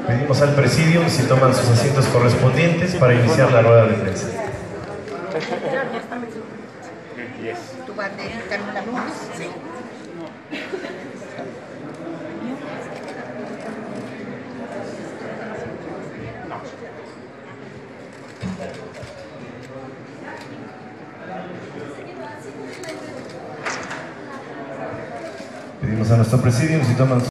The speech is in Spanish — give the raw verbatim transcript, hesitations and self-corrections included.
Pedimos al presidium si toman sus asientos correspondientes para iniciar la rueda de prensa. ¿Tú vas a dedicarme la luz? Sí. Pedimos a nuestro presidium si toman